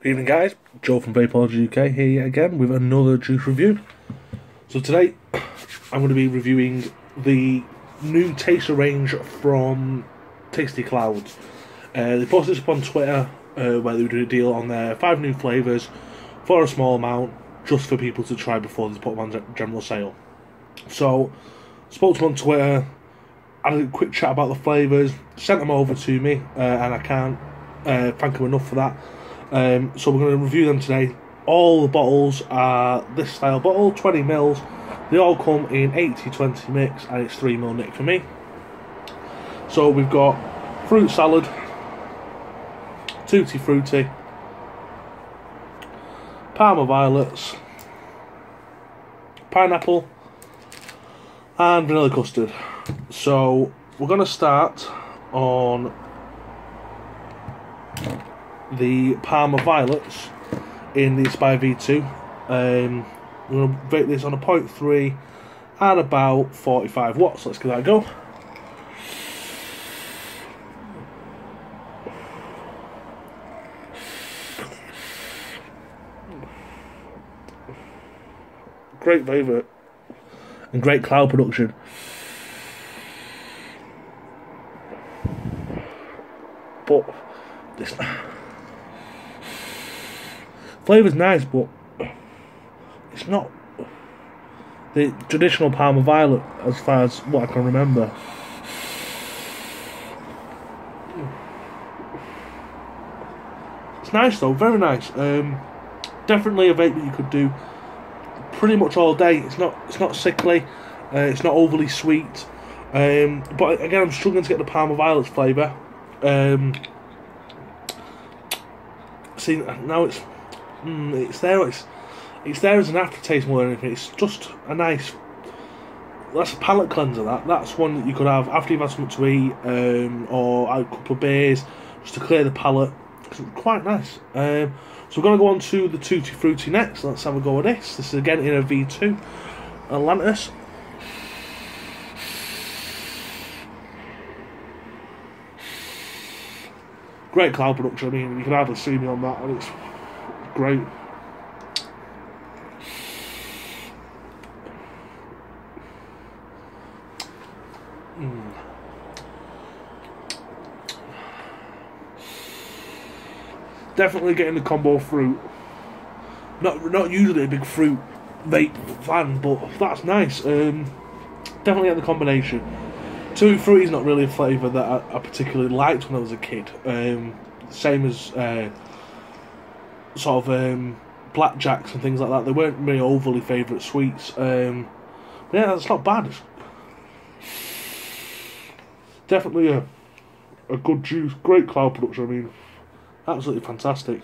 Good evening guys, Joe from Flavours UK here yet again with another juice review. So today I'm going to be reviewing the new taster range from Tasty Clouds. They posted this up on Twitter where they were doing a deal on their 5 new flavours for a small amount just for people to try before they put them on general sale. So spoke to them on Twitter, had a quick chat about the flavours, sent them over to me and I can't thank them enough for that. So we're going to review them today. All the bottles are this style bottle, 20ml. They all come in 80-20 mix and it's 3ml nick for me. So we've got fruit salad, tutti frutti, Parma violets, pineapple and vanilla custard. So we're going to start on the Parma violets in the Aspire V2. We're going to rate this on a 0.3 at about 45 watts. Let's give that a go. Great flavour and great cloud production. But this flavour's nice, but it's not the traditional Parma violet as far as what I can remember. It's nice though, very nice. Definitely a vape that you could do pretty much all day. It's not sickly, it's not overly sweet. But again, I'm struggling to get the Parma violets flavour. See, now it's there. It's there as an aftertaste more than anything. It's just a nice. That's a palate cleanser. That's one that you could have after you've had something to eat, or a couple of beers, just to clear the palate. It's quite nice. So we're going to go on to the Tutti Frutti next. Let's have a go at this. This is again in a V2 Atlantis. Great cloud production. I mean, you can hardly see me on that, and it's great. Definitely getting the combo fruit. Not usually a big fruit vape fan, but that's nice. Definitely get the combination. Tutti Frutti is not really a flavour that I particularly liked when I was a kid. Same as sort of blackjacks and things like that. They weren't really overly favourite sweets. But yeah, that's not bad. It's definitely a good juice. Great cloud production. I mean, absolutely fantastic.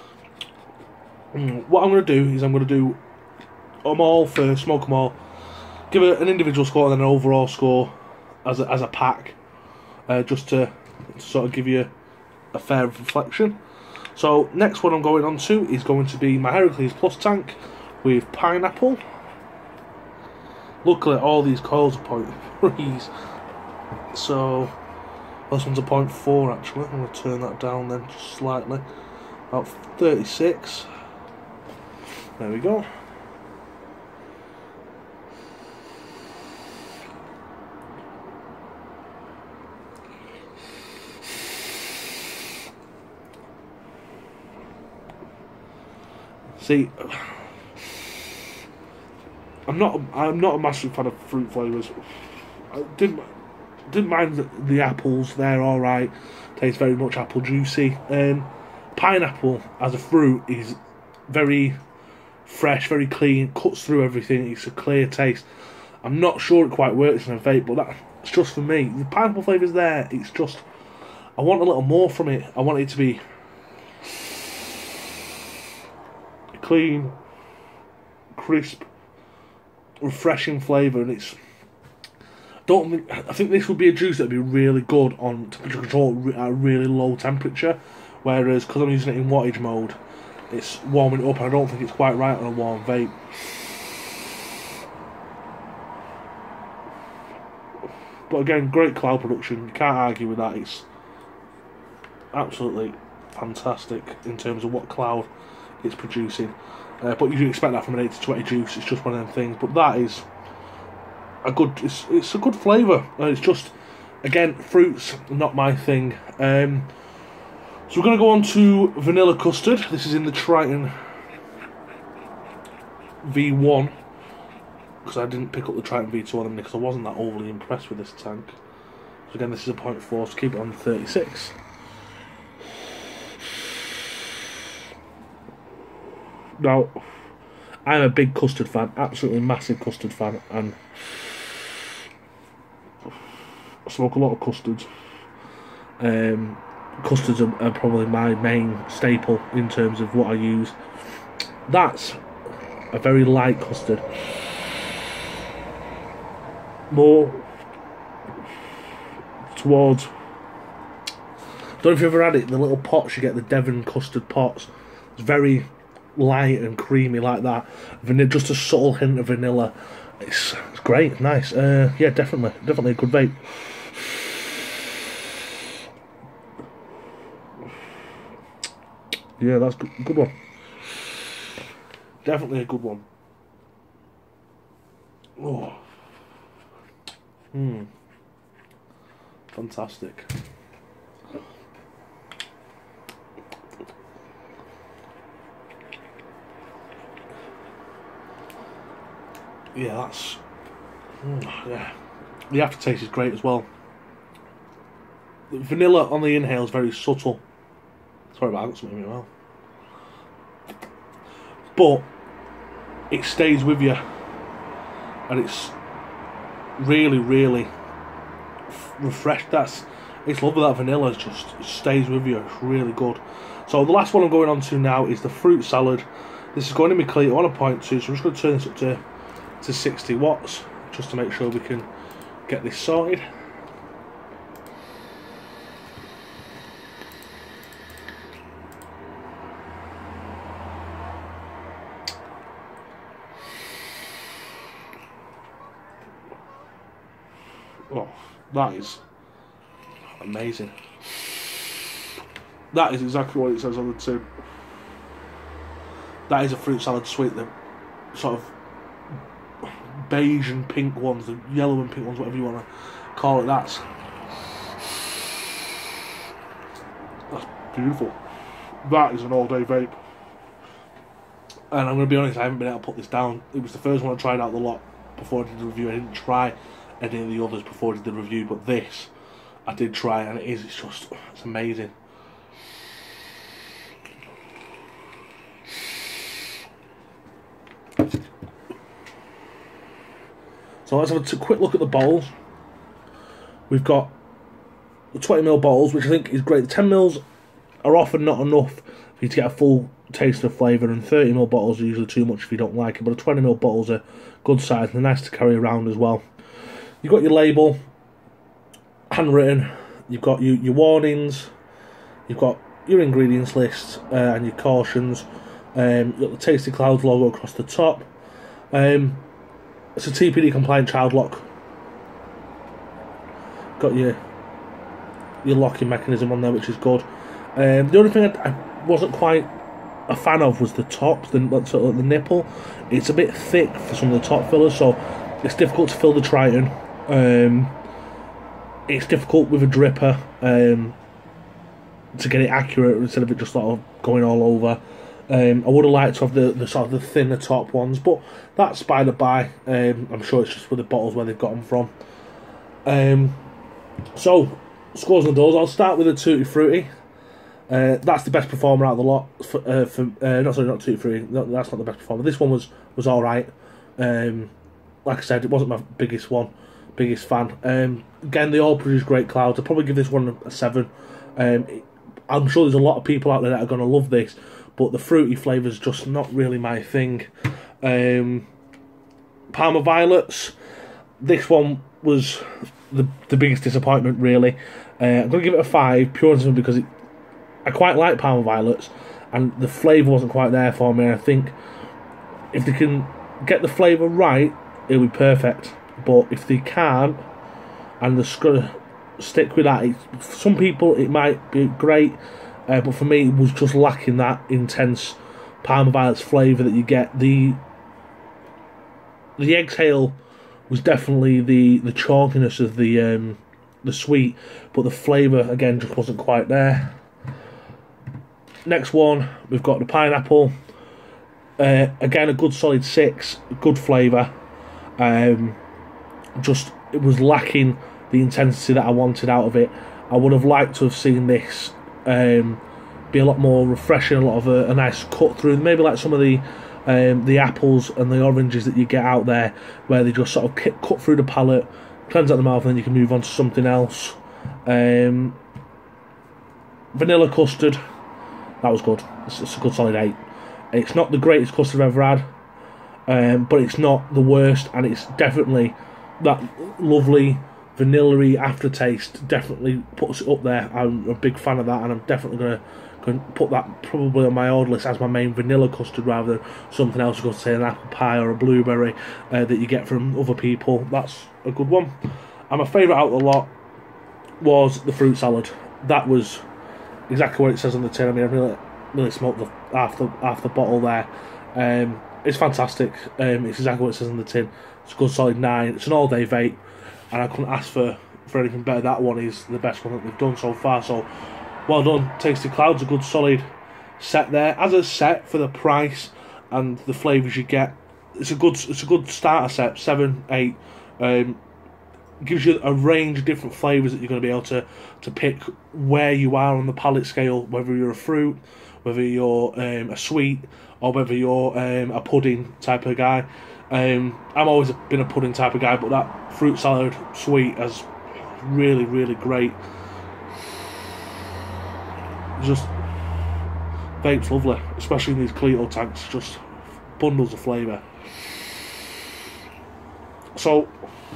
What I'm going to do is I'm going to do them all first, smoke them all, give it an individual score and then an overall score as a pack, just to sort of give you a fair reflection. So next one I'm going on to is going to be my Heracles Plus tank with pineapple. Luckily all these coils are 0.3s, so this one's a 0.4 actually. I'm going to turn that down then just slightly, about 36. There we go. See, I'm not a massive fan of fruit flavours. I didn't mind the apples. They're all right. Tastes very much apple juicy. Pineapple as a fruit is very fresh, very clean. Cuts through everything. It's a clear taste. I'm not sure it quite works in a vape, but that's just for me. The pineapple flavour's there. It's just I want a little more from it. I want it to be clean, crisp, refreshing flavour, and I think this would be a juice that'd be really good on temperature control at a really low temperature, whereas because I'm using it in wattage mode, it's warming it up, and I don't think it's quite right on a warm vape. But again, great cloud production. You can't argue with that. It's absolutely fantastic in terms of what cloud it's producing. But you do expect that from an 80-20 juice. It's just one of them things. But that is a good. It's a good flavour. It's just, again, fruits not my thing. So we're going to go on to vanilla custard. This is in the Triton V1, because I didn't pick up the Triton V2 on them because I wasn't that overly impressed with this tank. So again, this is a 0.4, so keep it on 36. Now, I'm a big custard fan, absolutely massive custard fan, and I smoke a lot of custards. Custards are probably my main staple in terms of what I use. That's a very light custard. More towards, don't know if you've ever had it, the little pots you get, the Devon custard pots. It's very light and creamy like that. Just a subtle hint of vanilla. It's great, it's nice. Yeah, definitely a good vape. Yeah, that's a good one. Definitely a good one. Oh. Fantastic. Yeah, that's... yeah. The aftertaste is great as well. The vanilla on the inhale is very subtle. Sorry about that, I got something in my mouth. But it stays with you, and it's really, really refreshed. It's lovely. That vanilla just stays with you. It's really good. So the last one I'm going on to now is the fruit salad. This is going to be clean on a 0.2, so I'm just going to turn this up to 60 watts just to make sure we can get this sorted. Oh, that is amazing. That is exactly what it says on the tin. That is a fruit salad sweet, the sort of beige and pink ones, the yellow and pink ones, whatever you want to call it. That's beautiful. That is an all-day vape. And I'm going to be honest, I haven't been able to put this down. It was the first one I tried out the lot before I did the review. I didn't try any of the others before I did the review, but this I did try, and it's amazing. So let's have a quick look at the bottles. We've got the 20ml bottles, which I think is great. The 10mls are often not enough for you to get a full taste of flavour, and 30ml bottles are usually too much if you don't like it, but the 20ml bottles are good size and they're nice to carry around as well. You've got your label, handwritten, you've got your warnings, you've got your ingredients list and your cautions, you've got the Tasty Clouds logo across the top. It's a TPD compliant child lock. Got your locking mechanism on there, which is good. The only thing I wasn't quite a fan of was the top, the nipple. It's a bit thick for some of the top fillers, so it's difficult to fill the Triton. It's difficult with a dripper to get it accurate instead of it just sort of going all over. I would have liked to have the sort of the thinner top ones, but that's by the by. I'm sure it's just with the bottles where they've got them from. So scores on those. I'll start with a Tutti Frutti. That's the best performer out of the lot. Not Tutti Frutti. That's not the best performer. This one was all right. Like I said, it wasn't my biggest fan. Again, they all produce great clouds. I'll probably give this one a 7. I'm sure there's a lot of people out there that are going to love this, but the fruity flavour's just not really my thing. Parma Violets, this one was the biggest disappointment, really. I'm going to give it a 5, purely simply because I quite like Parma Violets, and the flavour wasn't quite there for me. I think if they can get the flavour right, it'll be perfect. But if they can't, and they're just going to stick with that, for some people it might be great. but for me it was just lacking that intense Parma Violets flavour that you get. The exhale was definitely the chalkiness of the sweet, but the flavour again just wasn't quite there. Next one, we've got the pineapple. Again, a good solid 6, good flavour. Just it was lacking the intensity that I wanted out of it. I would have liked to have seen this be a lot more refreshing, a lot of a nice cut through, maybe like some of the apples and the oranges that you get out there, where they just sort of cut through the palate, cleanse out the mouth, and then you can move on to something else. Vanilla custard, that was good. It's a good solid 8. It's not the greatest custard I've ever had, but it's not the worst, and it's definitely that lovely vanilla-y aftertaste. Definitely puts it up there. I'm a big fan of that, and I'm definitely going to put that probably on my order list as my main vanilla custard rather than something else, go to say an apple pie or a blueberry that you get from other people. That's a good one. And my favourite out of the lot was the fruit salad. That was exactly what it says on the tin. I mean, I really smoked half the bottle there. It's fantastic. It's exactly what it says on the tin. It's a good solid 9. It's an all-day vape, and I couldn't ask for anything better. That one is the best one that they've done so far. So, well done, Tasty Clouds. A good solid set there. As a set for the price and the flavours you get, it's a good starter set. 7, 8. Gives you a range of different flavours that you're going to be able to pick where you are on the palate scale, whether you're a fruit, whether you're a sweet, or whether you're a pudding type of guy. I've always been a pudding type of guy, but that fruit salad sweet is really, really great. Just vape's lovely, especially in these Cleto tanks, just bundles of flavour. So,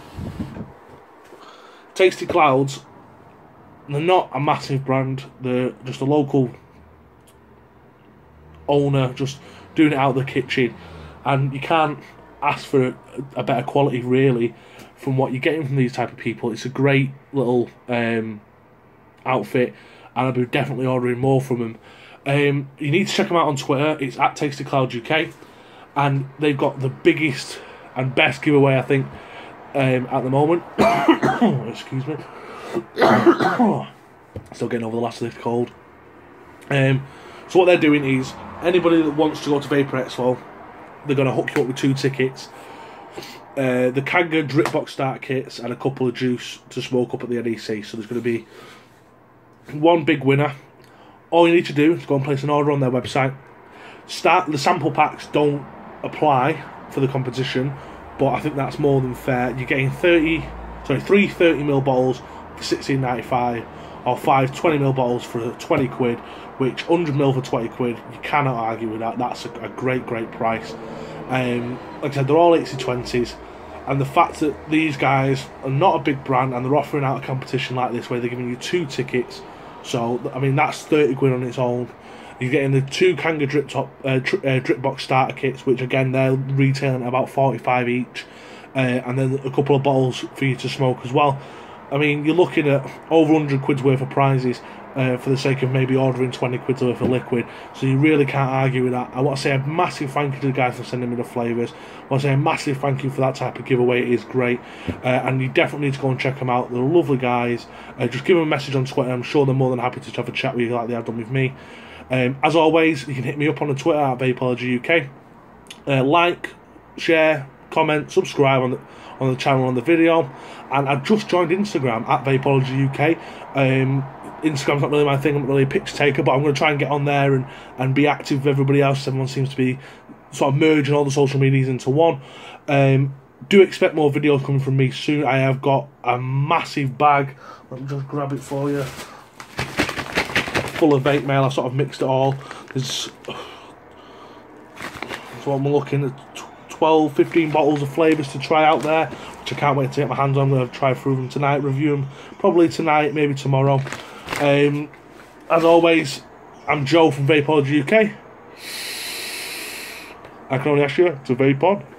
Tasty Clouds, they're not a massive brand, they're just a local owner just doing it out of the kitchen, and you can't ask for a better quality really from what you're getting from these type of people. It's a great little outfit, and I'll be definitely ordering more from them. You need to check them out on Twitter. It's at Tasty Clouds UK, and they've got the biggest and best giveaway I think at the moment. Excuse me. Still getting over the last of this cold. So what they're doing is, anybody that wants to go to Vapour Expo, they're going to hook you up with 2 tickets, the Kanga drip box start kits, and a couple of juice to smoke up at the NEC. So there's going to be one big winner. All you need to do is go and place an order on their website. The sample packs don't apply for the competition, but I think that's more than fair. You're getting 3 30ml bottles for £16.95, or 5 20ml bottles for 20 quid, which 100ml for 20 quid, you cannot argue with that. That's a great price. Like I said, they're all 80/20s, and the fact that these guys are not a big brand and they're offering out a competition like this where they're giving you 2 tickets, so I mean that's 30 quid on its own. You're getting the 2 Kanga drip box starter kits, which again they're retailing at about 45 each, and then a couple of bottles for you to smoke as well. I mean, you're looking at over 100 quid's worth of prizes for the sake of maybe ordering 20 quid's worth of liquid, so you really can't argue with that. I want to say a massive thank you to the guys for sending me the flavours. I want to say a massive thank you for that type of giveaway. It is great, and you definitely need to go and check them out. They're lovely guys. Just give them a message on Twitter. I'm sure they're more than happy to have a chat with you like they have done with me. As always, you can hit me up on the Twitter at Vapeology UK. Like, share, comment, subscribe on the channel, on the video. And I've just joined Instagram at Vapeology UK. Instagram's not really my thing. I'm not really a picture taker, but I'm going to try and get on there and be active with everybody else. Everyone seems to be sort of merging all the social medias into one. Do expect more videos coming from me soon. I have got a massive bag. Let me just grab it for you. Full of vape mail. I sort of mixed it all. There's, so I'm looking at 12, 15 bottles of flavours to try out there, which I can't wait to get my hands on. I'm going to try through them tonight, review them probably tonight, maybe tomorrow. As always, I'm Joe from Vapeology UK. I can only ask you to vape on.